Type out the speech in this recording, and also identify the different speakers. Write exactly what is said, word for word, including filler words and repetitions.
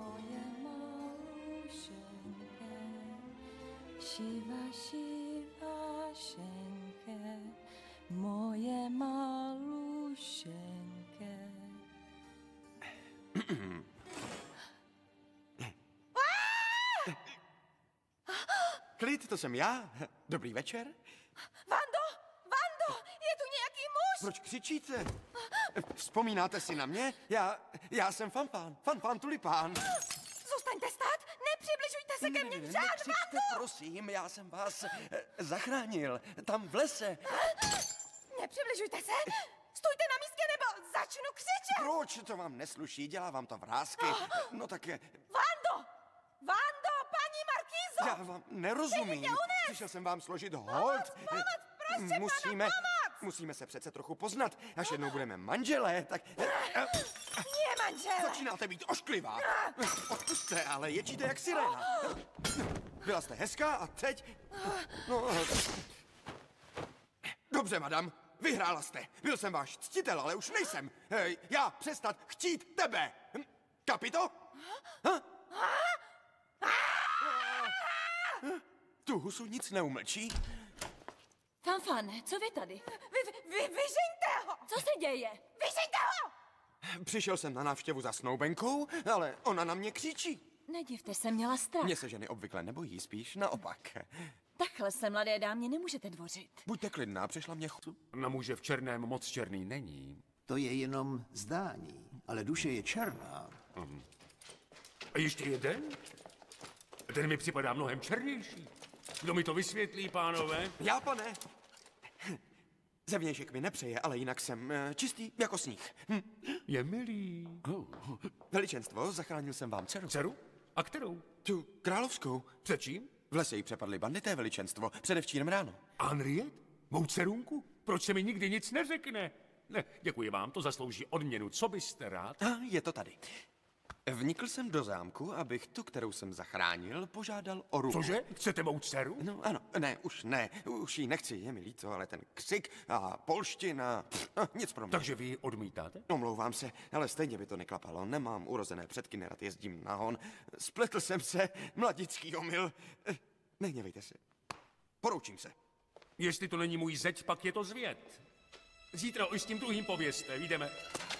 Speaker 1: moje malušenké, šiva, šiva, šenké, moje malušenké.
Speaker 2: Klid, to jsem já. Dobrý večer.
Speaker 1: Vando, Vando, je tu nějaký muž.
Speaker 2: Proč křičíte? Vzpomínáte si na mě? Já, já jsem Fanfán, Fanfán Tulipán.
Speaker 1: Zůstaňte stát, nepřibližujte se ke mně,
Speaker 2: Ne,
Speaker 1: žád,
Speaker 2: nekřičte,
Speaker 1: Vando.
Speaker 2: prosím, já jsem vás eh, zachránil. Tam v lese.
Speaker 1: Nepřibližujte se, stůjte na místě, nebo začnu křičet.
Speaker 2: Proč to vám nesluší? Dělá vám to vrásky. No tak je.
Speaker 1: Vando, Vando, paní Markýzo.
Speaker 2: Já vám nerozumím. Přišel jsem vám složit hold.
Speaker 1: pomoc, prostě,
Speaker 2: musíme,
Speaker 1: pana, pomoc.
Speaker 2: musíme se přece trochu poznat. Až jednou budeme manželé, tak...
Speaker 1: Nie, manžele.
Speaker 2: Začínáte být ošklivá. Odpusťte, ale ječíte jak siréna. Byla jste hezká a teď... No, dobře, madam, vyhrála jste. Byl jsem váš ctitel, ale už nejsem. Hej, já přestat chtít tebe. Hm, Kapito? Ha? Tu husu nic neumlčí.
Speaker 3: Fanfane, co vy tady?
Speaker 1: Vy, vy, vy, vyžeňte ho.
Speaker 3: Co se děje?
Speaker 1: Vyžeňte ho.
Speaker 2: Přišel jsem na návštěvu za snoubenkou, ale ona na mě křičí.
Speaker 3: Nedivte se, měla strach.
Speaker 2: Mně se ženy obvykle nebojí, spíš naopak.
Speaker 3: Takhle se mladé dámě nemůžete dvořit.
Speaker 2: Buďte klidná, přišla mě chuť.
Speaker 4: Na muže v černém moc černý není.
Speaker 5: To je jenom zdání, ale duše je černá.
Speaker 4: A ještě jeden? Ten mi připadá mnohem černější. Kdo mi to vysvětlí, pánové?
Speaker 2: Já, pane. Zevnějšek mi nepřeje, ale jinak jsem eh, čistý jako sníh. Hm.
Speaker 4: Je milý. Oh.
Speaker 2: Veličenstvo, zachránil jsem vám dceru.
Speaker 4: Dceru? A kterou?
Speaker 2: Tu královskou.
Speaker 4: Před čím?
Speaker 2: V lese jí přepadly bandité, veličenstvo, předevčírem ráno.
Speaker 4: Henriette? Mou dcerunku? Proč se mi nikdy nic neřekne? Ne, děkuji vám, to zaslouží odměnu. Co byste rád?
Speaker 2: A je to tady. Vnikl jsem do zámku, abych tu, kterou jsem zachránil, požádal o ruku.
Speaker 4: Cože? Chcete mou dceru?
Speaker 2: No ano, ne, už ne, už ji nechci, je mi líto, ale ten křik a polština, pff, no, nic pro mě.
Speaker 4: Takže vy ji odmítáte?
Speaker 2: Omlouvám se, ale stejně by to neklapalo. Nemám urozené předky, nerad jezdím na hon. Spletl jsem se, mladický omyl. Eh, Nehněvejte se. Poroučím se.
Speaker 4: Jestli to není můj zeď, pak je to zvěd. Zítra i s tím druhým povězte, jdeme.